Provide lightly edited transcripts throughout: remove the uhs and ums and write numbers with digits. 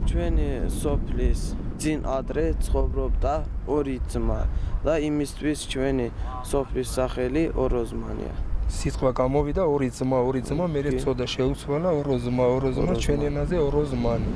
ჩვენი სოფლის წინ ადრე ცხოვრობდა ორი ძმა და იმისთვის ჩვენი სოფლის სახელი ოროზმანია. სიტყვა გამოვიდა ორი ძმა, მერე ცოდა შეუცვალა ოროზმა, ჩვენ ენაზე ოროზმანი.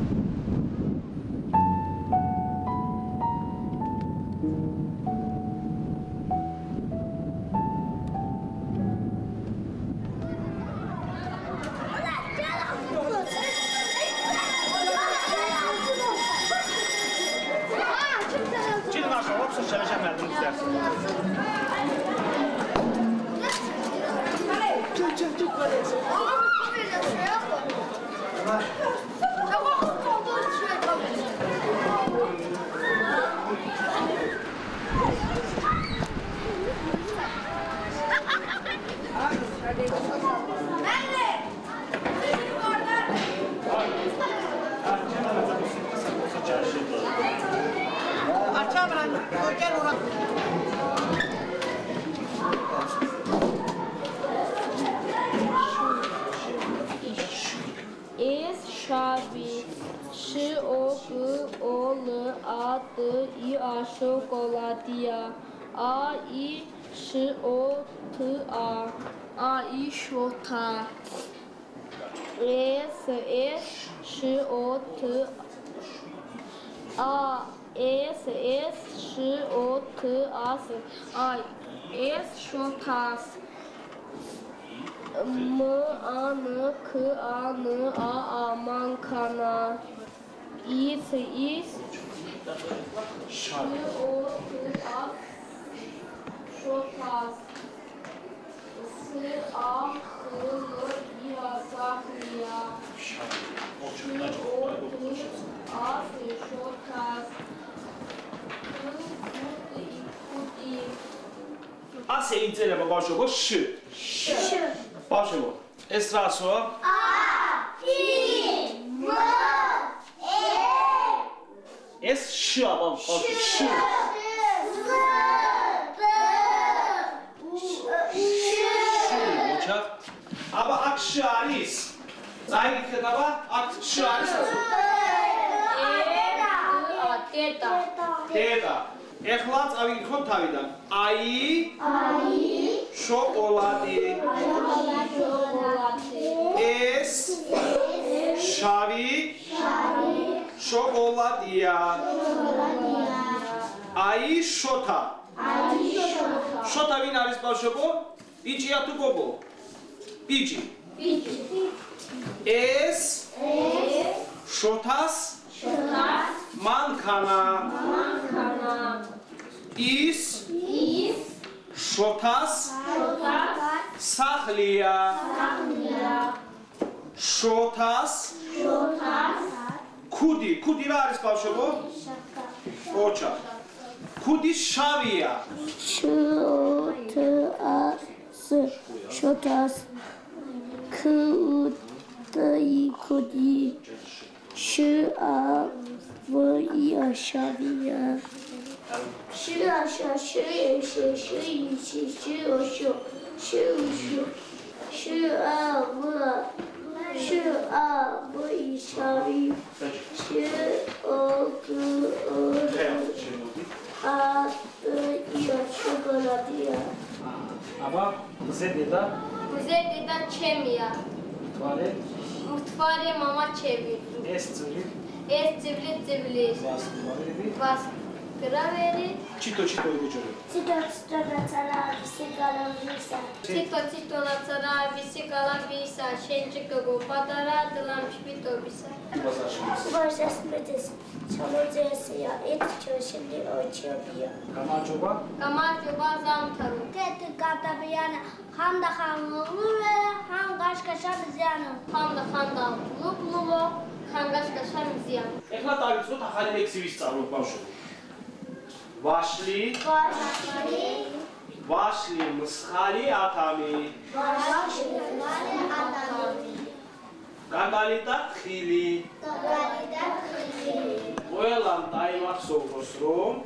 Шоколадия, шота, шотас, манкана, шотас, ასე იწერება ბავშვებო შ. ბავშვებო, ეს რასოა? ეს შ-ა ბავშვებო, შ. აბა აქ შ არის? წაიგეთ აბა, აქ შ არის ასე. დედა. ეხლა წავიკითხოთ თავიდან. შოკოლადი. ეს შავი შოკოლადია. შოთა. შოთა ვინ არის ბავშვებო? ბიჭია თუ გოგო? ბიჭი. ეს შოთას მანქანა. ის შოთას სახლია. შოთას ქუდი რა არის ბავშვებო? ოჩა. ქუდი შავია. შოტას ქუდი შავია შავია აბა ზედედა ჩემია მთვარე მამა ჩემი ეს ძველი გრავერი ჩიტო იბეჭორი ციტო ნაცარავისი გალავისა შენჭიკო პატარა დლამშპიტობისა ვაშას მეძეს ჩამოძესია ეთჩოშინი ოჩიობია გამარჯობა ზამთარო კეთ გადაბიანა ხამდა ხამლულე ხანგაშკაშამზიანო ხამდა ლუკლულო ხანგაშკაშამზიანო ეხლა დავიწყოთ ახალი ლექსი ვისწავლოთ ბავშვები ვაშლი მსხალი ათამი გაგალიტა თხილი ყველამ დაიმახსოვროს რომ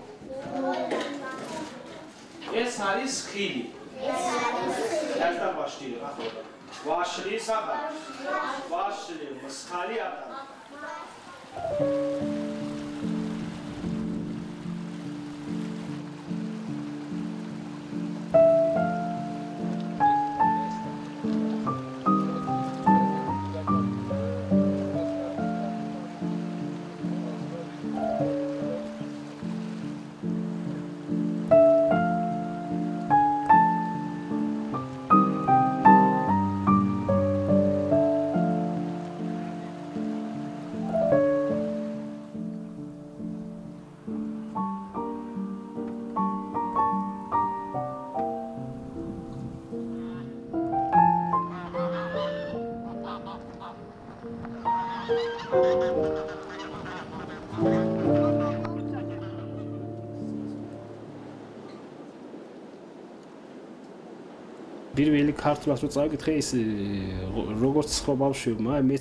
ეს არის ხილი ერთად ვაშლი ახლა ვაშლი მსხალი ათამი პირველი ქართულად რო წავიკითხე ის როგორც სხვა ბავშვებმა მეც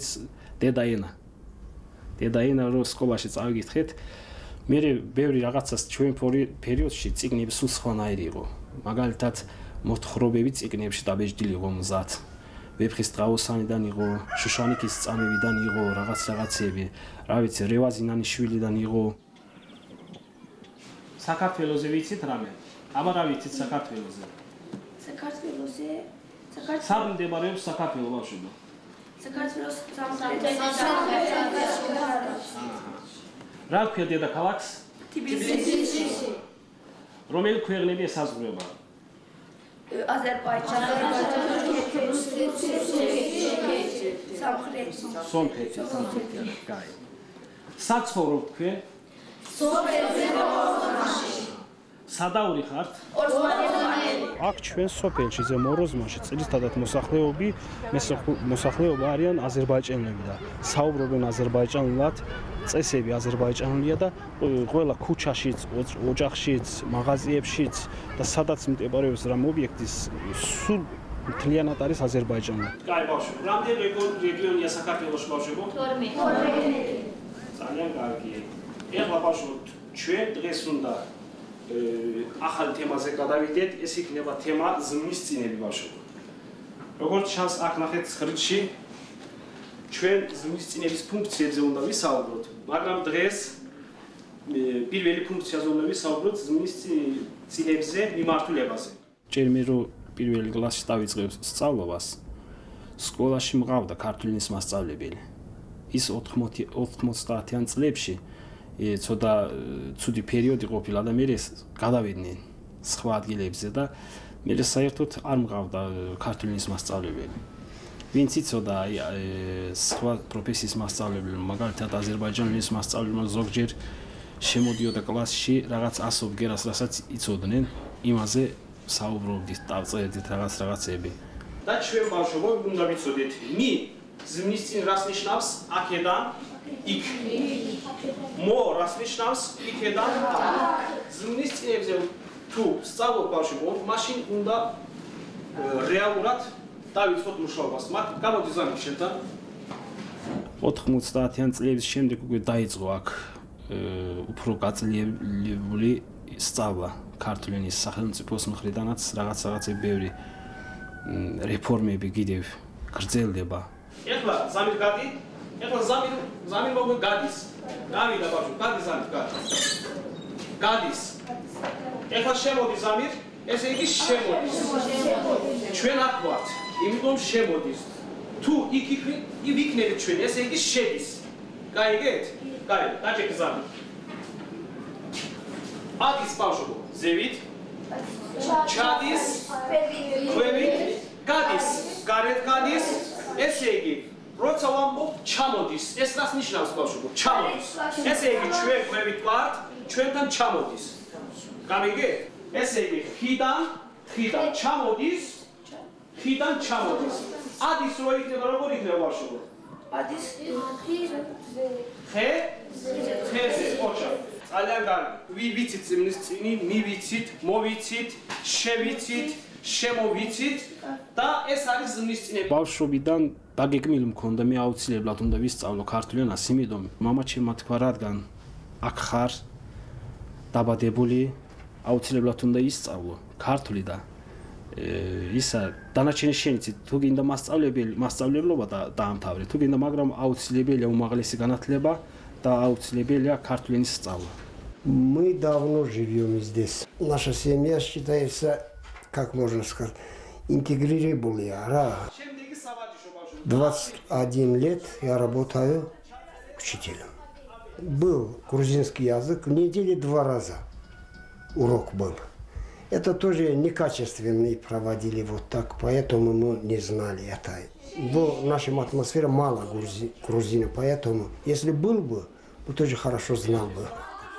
დედაენა რო სკოლაში წავიკითხეთ მე ბევრი რაღაცას ჩვენ პერიოდში წიგნები სულ სხვანაირი იყო მაგალითად მოთხრობები წიგნებში დაბეჭდილი იყო მზად ვეფხის ტყაოსანიდან იყო შუშანიკის წამებიდან იყო რაღაცები რა ვიცი რევაზინანიშვილიდან იყო საქართველოზე ვიცით რამე აბა რა ვიცით საქართველოზე სად მდებარეობს საქართველო ბავშვებო? საქართველოს რა ქვია დედაქალაქს? თბილისი. რომელი ქვეყნები ესაზღვრება? აზერბაიჯანი, სომხეთი. კაი. სად ცხოვრობ თქვენ? სოფელზე მოროზმაში. სადაური ხართ? ოსმალეთში. აქ ჩვენ სოფელში ზე მოროზმაში წლისთადად მოსახლეობა არიან აზერბაიჯანელები და საუბრობენ აზერბაიჯანულად, წესები აზერბაიჯანულია და ყველა ქუჩაშიც, ოჯახშიც, მაღაზიებშიც და სადაც მდებარეობს რამ ობიექტის სულ მთლიანად არის აზერბაიჯანული. კაი ბავშვო, რამდენი რეგიონია საქართველოში ბავშვებო? 12. ძალიან კარგი. ეხლა ბავშვო, ჩვენ დღეს უნდა ახალ თემაზე გადავიდეთ, ეს იქნება თემა ზმნის წინები ბავშვებო. როგორც ჩანს აქ ნახეთ სხრჩი, ჩვენ ზმნის წინების ფუნქციებზე უნდა ვისაუბროთ, მაგრამ დღეს პირველი ფუნქციაზე უნდა ვისაუბროთ ზმნის წინებზე მიმართულებაზე. ჭერმე რომ პირველი კლასში დავიწყე სწავლობას, სკოლაში მყავდა ქართული ენის მასწავლებელი. ის 90-იან წლებში ცოტა ცუდი პერიოდი ყოფილა და მე გადავიდნენ სხვა ადგილებზე და მე საერთოდ არ მყავდა ქართული ენის მასწავლებელი. ვინც იცოდა სხვა პროფესიის მასწავლებელი, მაგალითად აზერბაიჯანული ენის მასწავლებელმა ზოგჯერ შემოდიოდა კლასში რაღაც ასობგერას, რასაც იცოდნენ, იმაზე საუბრობდით, დავწერდით რაღაცები. და ჩვენ ბავშვებო უნდა ვიცოდეთ, ზმნის წინ რას ნიშნავს აქედან იქ. მო რას ნიშნავს იქედან აქ. ზმნის წინებზე თუ სწავლობ ბავშვებო, მაშინ უნდა რეალურად დავიწყოთ მუშაობას. მათ გამოდი ზამთრის შემთან 90-იან წლების შემდეგ უკვე დაიწყო აქ უფრო გაწლიებული სწავლა ქართული ენის სახელმწიფოს მხრიდანაც რაღაცები ბევრი რეფორმები კიდევ გრძელდება. ეხლა ზამთრი გადი, ეხლა ზამთრი მოგ გადის. გავიდა ბავშვო, გადი ზამთრი გადის. ეხლა შემოდი ზამთრი, ესე იგი შემოდის. ჩვენ აქ ვართ, იმიტომ შემოდის. თუ იქ ვიქნებით ჩვენ, ესე იგი შედის. გაიგეთ? კაი, დაჭერე ზამთრი. ადის ბავშვო, ზევით. ჩადის, ქვევით, გადის, გარეთ გადის. ესე იგი, როცა ვამბობ ჩამოდის, ეს რას ნიშნავს ბავშვო? ჩამოდის. ესე იგი, ჩვენ ქვევით ვართ, ჩვენთან ჩამოდის. გამიგეთ? ესე იგი, ხიდან ჩამოდის, ხიდან ჩამოდის. ადის რო იქნება, როგორ იქნება ბავშვო? ადის ხეზე, ოჩა. ძალიან კარგი. ვიცით ზმნის წინი, მივიცით, მოვიცით, შევიცით, შემოვიცით და ეს არის ზმნის წინები. ბავშვობიდან დაგეგმილი მქონდა მე აუცილებლად უნდა ვისწავლო ქართული ენას, იმიტომ მამაჩემმა თქვა, რადგან აქ ხარ დაბადებული, აუცილებლად უნდა ისწავლო ქართული და ისა დანარჩენი შენიცით, თუ გინდა მასწავლებლობა დაამთავრე, თუ გინდა, მაგრამ აუცილებელია უმაღლესი განათლება და აუცილებელია ქართული ენის სწავლა. Мы давно живем здесь. Наша семья считается, как можно сказать, интегрированная. 21 лет я работаю учителем. Был грузинский язык, в неделю 2 раза урок был. Это тоже некачественный проводили вот так, поэтому мы не знали это. В нашей атмосфере мало грузин, поэтому если был бы, то тоже хорошо знал бы.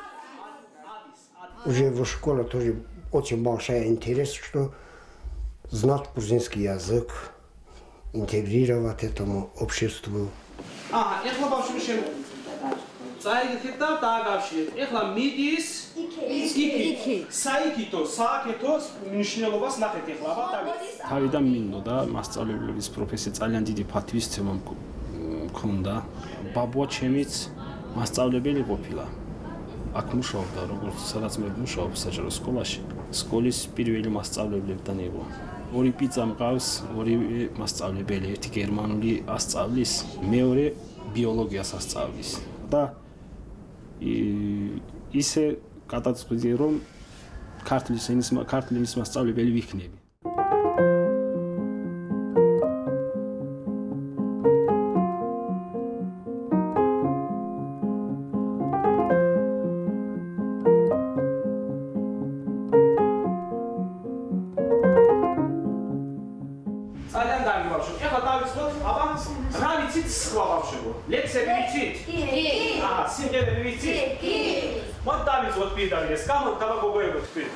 Уже в школе тоже очень большой интерес, что знать грузинский язык, интегрировать этому обществу. ეხლა ბავშვი შენ წაიგეთ და დააგავშირეთ. ეხლა მიდის იქი. საიქითო, სააკეთოს მნიშვნელობას ნახეთ ეხლა, აბა თავიდან მინდოდა მასწავლებლების პროფესია ძალიან დიდი პატივისცემა მქონდა. ბაბუა ჩემიც მასწავლებელი ყოფილა. აქ მუშაობდა, როგორც სადაც მე მუშაობ საჯარო სკოლაში. სკოლის პირველი მასწავლებლებთან იყო. 2 პიცა მყავს, 2 მასწავლებელი, ერთი გერმანული ასწავლის, მეორე ბიოლოგიას ასწავლის. და ისე გადაწყვიტე რომ ქართლის ენის მასწავლებელი ვიქნები. ძალიან კარგი ბავშვი. ეხლა დავიწყოთ, აბა რა ვიცით სხვა ბავშვებო? ლექსები ვიცით? კი. აჰა, სიმღერები ვიცით? კი. მოდ დავიწყოთ პირდაპირ ეს. გამო დავაგოგოებოთ თქვენ.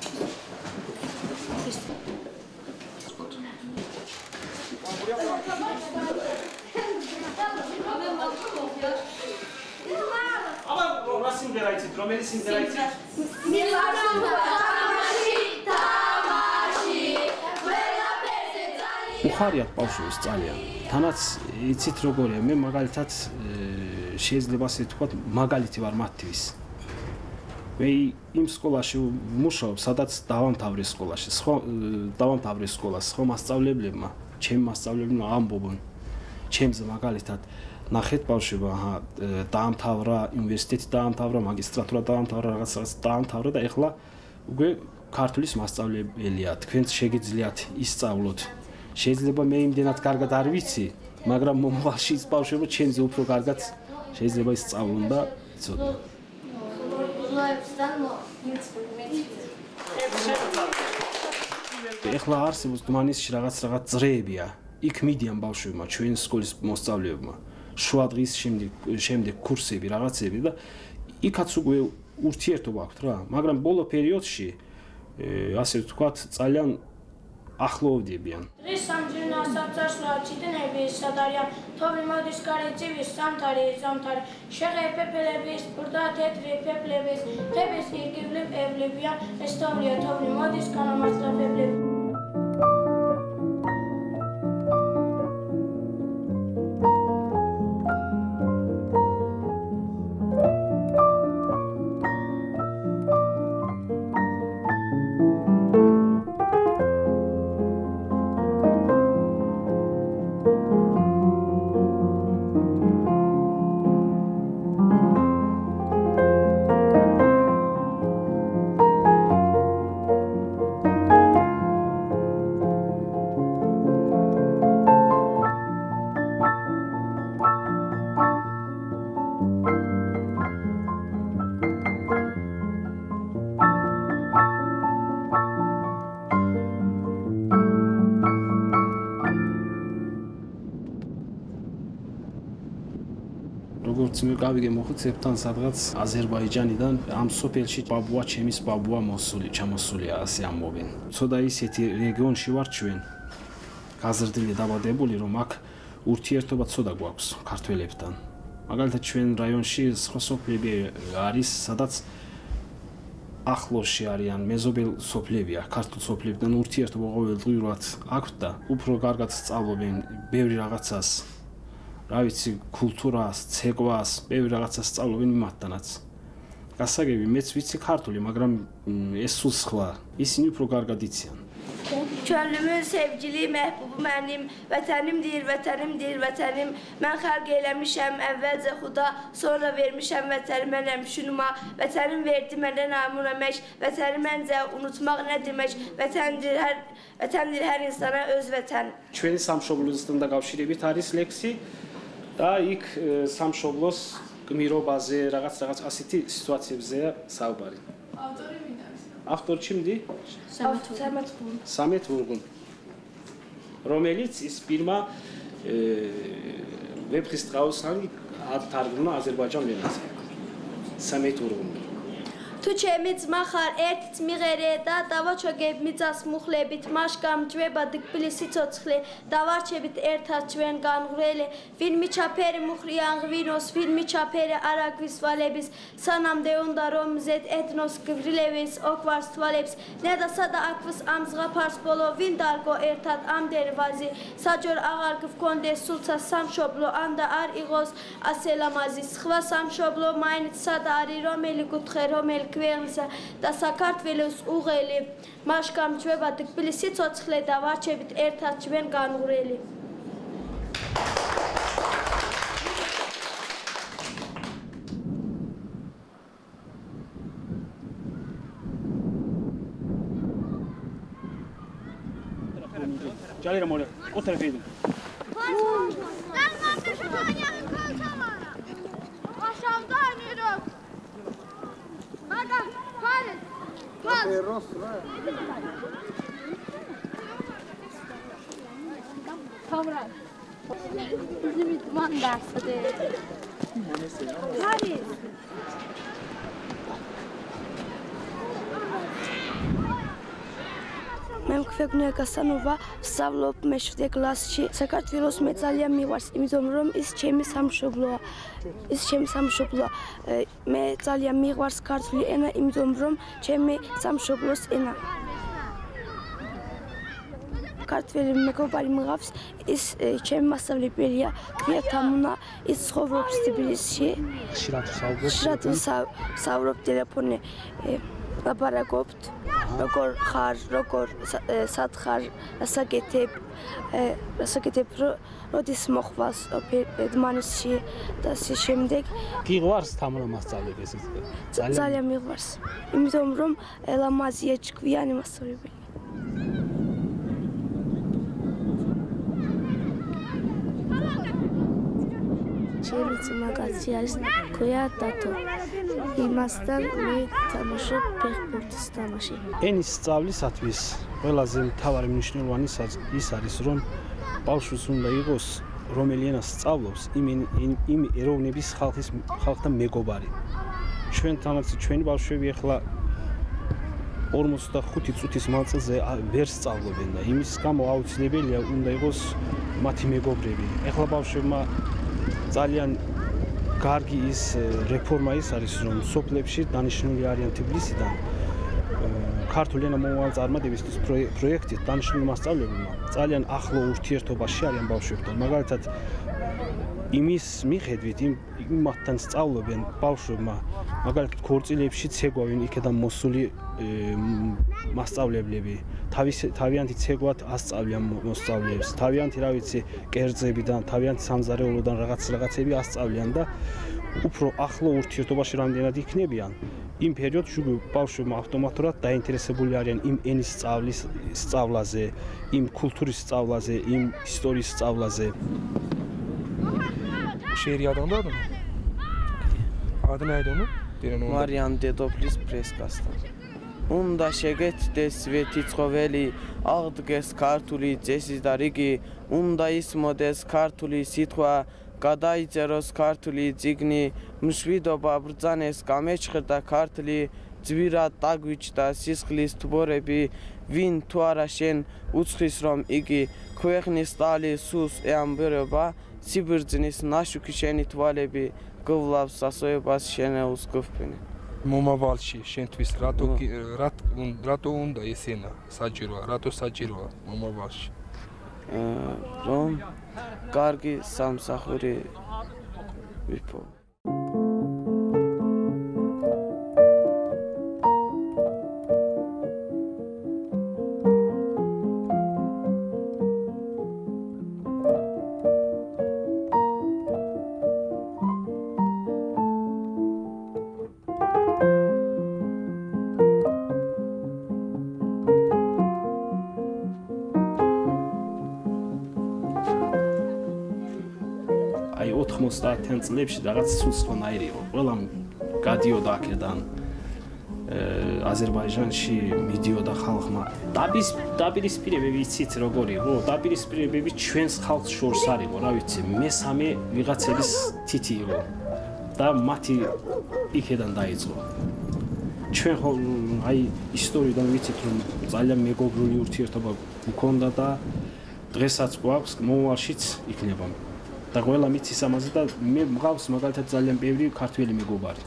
აბა რა სიმღერა იცით? რომელი სიმღერა იცით? უხარიათ ბავშვებს ძალიან. თანაც იცით როგორია, მე მაგალითად შეიძლება ასე ვთქვათ, მაგალითი ვარ მათთვის. მე იმ სკოლაში ვმუშაობ, სადაც დავამთავრე სკოლაში, დავამთავრე სკოლას, ხო მასწავლებლებმა, ჩემი მასწავლებლებმა ამბობენ. ჩემზე მაგალითად ნახეთ ბავშვებო, აჰა, დაამთავრა უნივერსიტეტი, დაამთავრა მაგისტრატურა, დაამთავრა რაღაც დაამთავრა და ეხლა უკვე ქართულის მასწავლებელია. თქვენც შეგიძლიათ ისწავლოთ. შეიძლება მე იმდენად კარგად არ ვიცი, მაგრამ მომავალში ის ბავშვებო ჩემზე უფრო კარგად შეიძლება ისწავლონ და იცოდონ. ეხლა არსებობს დმანისში რაღაც წრეებია. იქ მიდიან ბავშვებმა, ჩვენი სკოლის მოსწავლეებმა. შუა დღის შემდეგ კურსები, რაღაცები და იქაც უკვე ურთიერთობა აქვთ რა, მაგრამ ბოლო პერიოდში ასე ვთქვათ, ძალიან ახლოვდებიან. დღეს სამჯერნა საწაშლა ჩიტენების სადარია თობი მოდის კარიძივის ზამთარი შეღე პეპელების ბურდა თეთრი პეპლების თების ირგვლივ ევლებიან ეს თოვლია თობი მოდის განამართლა პეპლები. როგორც მე გავიგე მოხუცებთან სადღაც აზერბაიჯანიდან ამ სოფელში ბაბუა ჩემის ბაბუა ჩამოსულია ასე ამბობენ. ცოტა ისეთი რეგიონში ვარ ჩვენ გაზრდილი დაბადებული რომ აქ ურთიერთობა ცოტა გვაქვს ქართველებთან. მაგალითად ჩვენ რაიონში სხვა სოფლები არის სადაც ახლოში არიან მეზობელ სოფლებია ქართულ სოფლებთან ურთიერთობა ყოველდღიურად აქვთ და უფრო კარგად სწავლობენ ბევრი რაღაცას. რა ვიცი, კულტურას, ცეკვას, ბევრი რაღაცას სწავლობენ იმათთანაც. გასაგები, მეც ვიცი ქართული, მაგრამ ეს სულ სხვა. ისინი უფრო კარგად იციან. Könlümün sevgili məhbubu mənim, vətənimdir, vətənimdir, vətənim. Mən xəlq eləmişəm əvvəlcə xuda, sonra vermişəm vətənimə nəmşunuma. Vətənim verdi mənə namun əmək, vətəni məncə unutmaq nə demək? Vətəndir hər insana öz vətən. ჩვენი სამშობლოსთან დაკავშირებით არის ლექსი და იქ სამშობლოს გმირობაზე, რაღაც ასეთი სიტუაციებზეა საუბარი. ავტორი ვინ არის? ავტორი ჩემი სამეთ ვურგუნ. რომელიც ის პირმა ვეფხისტყაოსანი ათარგმნა აზერბაიჯან ენაზე. სამეთ ვურგუნ. Tu ჩემი ძმა ხარ, ერთიც მიღერე და დავაჩაგებ მიწას მუხლებით, მაშკამ ჯვება დკბილი სიცოცხლე, დავარჩებით ერთად ჩვენ განღვრელი, ვინ მიჩაფერი მუხრიან ღვინოს, ვინ მიჩაფერი არაგვის ვალების, სანამდე უნდა რომ ზედ ეთნოს გვრილების, ოკვარს თვალებს, ნედასადა აკვს ამ ზღაფარს ბოლო, ვინ დარგო ერთად ამ დერვაზი, საჯორ აღარ გвкონდეს სულცა სამშობლო, ანდა არ იღოს ასე ლამაზი, სხვა სამშობლო მაინც სადა არის, რომელი კუთხე, რომელი გვერდისა და საქართველოს უღელი მაშკამ ჯვება დკბილი სიცოცხლე და ვარჩებით ერთად ჩვენ განღვრელი. ჯალი რა მოლე, ყუთრე ფეიდო. Tamam. Bizim idman dersi. Hadi. Mən Kvegnoya Qasanova ვსწავლობ მე-7 კლასში. საქართველოს მე ძალიან მიყვარს, იმიტომ რომ ის ჩემი სამშობლოა. მე ძალიან მიყვარს ქართული ენა, იმიტომ რომ ჩემი სამშობლოს ენა. ქართველი მეგობარი მღავს, ის ჩემი მასწავლებელია, ქვია თამუნა, ის ცხოვრობს თბილისში. ხშირად ვსაუბრობ ტელეფონზე. ლაპარაკობთ, როგორ ხარ, სად ხარ, ასაკეთებ, როდის მოხვალ დმანისში და ასე შემდეგ. გიყვარს თამუნა მასწავლებელი? ძალიან მიყვარს, იმიტომ რომ ლამაზია, ჭკვიანი მასწავლებელი. ჩემი ძმა კაცი არის, ქვია დათო. იმასთან მე თამაშობ ფეხბურთის თამაში. ენის სწავლისათვის ყველაზე მთავარი მნიშვნელოვანი ის არის, რომ ბავშვს უნდა იყოს, რომელი ენას სწავლობს, იმ ეროვნების ხალხთან მეგობარი. ჩვენთანაც ჩვენი ბავშვები ახლა 45 წუთის მანძილზე ვერ სწავლობენ და იმის გამო აუცილებელია უნდა იყოს მათი მეგობრები. ახლა ბავშვებმა ძალიან კარგი ის რეფორმა ის არის, რომ სოფლებში დანიშნული არიან თბილისიდან ქართული ენა მომავალ წარმატებისთვის პროექტით დანიშნული მასწავლებელმა ძალიან ახლო ურთიერთობაში არიან ბავშვებთან. მაგალითად იმის მიხედვით იმათთან სწავლობენ ბავშვებმა, მაგალითად ქორწილებში ცეგვავენ იქიდან მოსული მასწავლებლები, თავიანთი ცეგვად ასწავლიან მოსწავლეებს, თავიანთი რა ვიცი კერძებიდან, თავიანთი სამზარეულოდან რაღაცები ასწავლიან და უფრო ახლო ურთიერთობაში რამდენად იქნებიან, იმ პერიოდში ბავშვებმა ავტომატურად დაინტერესებული არიან იმ ენის სწავლაზე, იმ კულტურის სწავლაზე, იმ ისტორიის სწავლაზე. شعری یادم دادم؟ آدم ایدونو؟ მარიან დედოფლის ფრესკასთან. უნდა შეგეცდეს სვეტი ცხოველი, აღდგეს ქართული წესი და რიგი, უნდა ისმოდეს ქართული სიტყვა, გადაიწეროს ქართული წიგნი, მშვიდობა ბრძანეს გამეჩხერდა ქართლი, ძვირად დაგვიჭდა სისხლის თბორები, ვინ თუ არა შენ უცხრის რომ იგი, ქვეყნის ტალი სულს ეამბერება, სიბრძნის ნაშუქი შენი თვალები, გვლავს სასოებას შენეულს გფრინე. მომავალში შენთვის რატო უნდა ეს ენა საჭიროა, რატო საჭიროა მომავალში? რომ კარგი სამსახური ვიფო. 90-იან წლებში რაღაც სულ სხვანაირი იყო. ყველა გადიოდა აქედან აზერბაიჯანში მიდიოდა ხალხმა. დაპირისპირებები იცით როგორი იყო? დაპირისპირებები ჩვენს ხალხს შორს არ იყო, რა ვიცი, მესამე ვიღაცების თითი იყო და მათი იქედან დაიწყო. ჩვენ ხო აი ისტორიიდან ვიცით რომ ძალიან მეგობრული ურთიერთობა გქონდა და დღესაც გვაქვს, მომავალშიც იქნება. და ყველა მიცის ამაზე და მე მყავს მაგალითად ძალიან ბევრი ქართველი მეგობარი.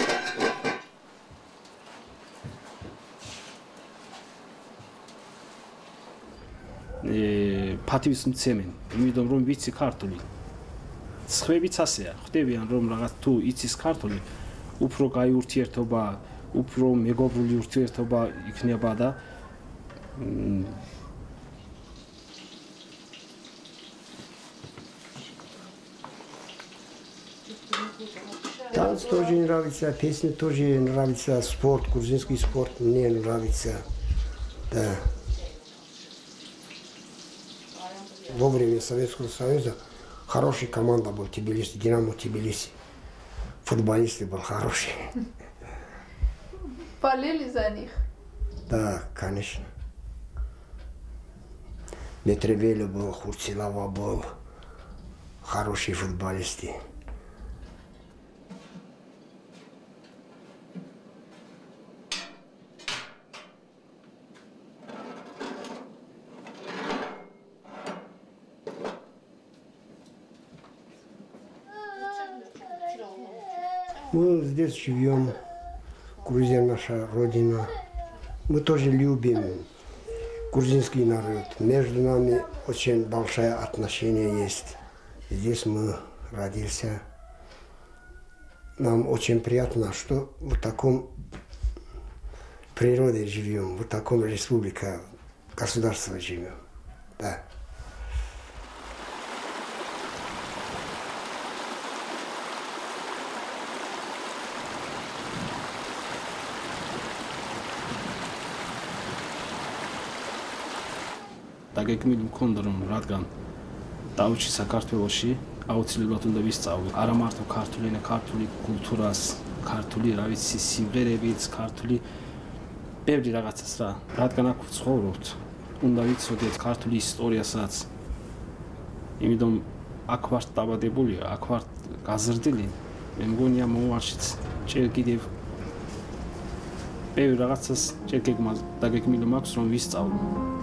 ფათივის მცემენ, იმიტომ რომ ვიცი ქართული. სხვებიც ასეა, ხვდებიან რომ რაღაც თუ იცის ქართული, უფრო კაი ურთიერთობა, უფრო მეგობრული ურთიერთობა იქნება და Танц тоже нравится, песни тоже нравится, спорт, грузинский спорт мне нравится. Да. Во время Советского Союза хорошая команда была Тбилиси, Динамо Тбилиси. Футболисты был хороший. Болели за них? Да, конечно. Метревели был, Хурцилава был, хорошие футболисты. Мы здесь живем, Грузия наша родина. Мы тоже любим грузинский народ. Между нами очень большое отношение есть. Здесь мы родился. Нам очень приятно, что в таком природе живем, в таком республике, государстве живем. Да. დაგეგმილი მქონდა რომ რადგან დავიჭი საქართველოში აუცილებლად უნდა ვისწავლო არა მარტო ქართული ენა, ქართული კულტურას, ქართული რა ვიცი სიმღერებიც, ქართული ბევრი რაღაცას რა. რადგან აქ ვცხოვრობთ, უნდა ვიცოდეთ ქართული ისტორიასაც. იმიტომ აქ ვარ დაბადებული, აქ ვარ გაზრდილი. მე მგონია მომავალშიც ჯერ კიდევ ბევრი რაღაცას ჯერ გეგმილი მაქვს რომ ვისწავლო.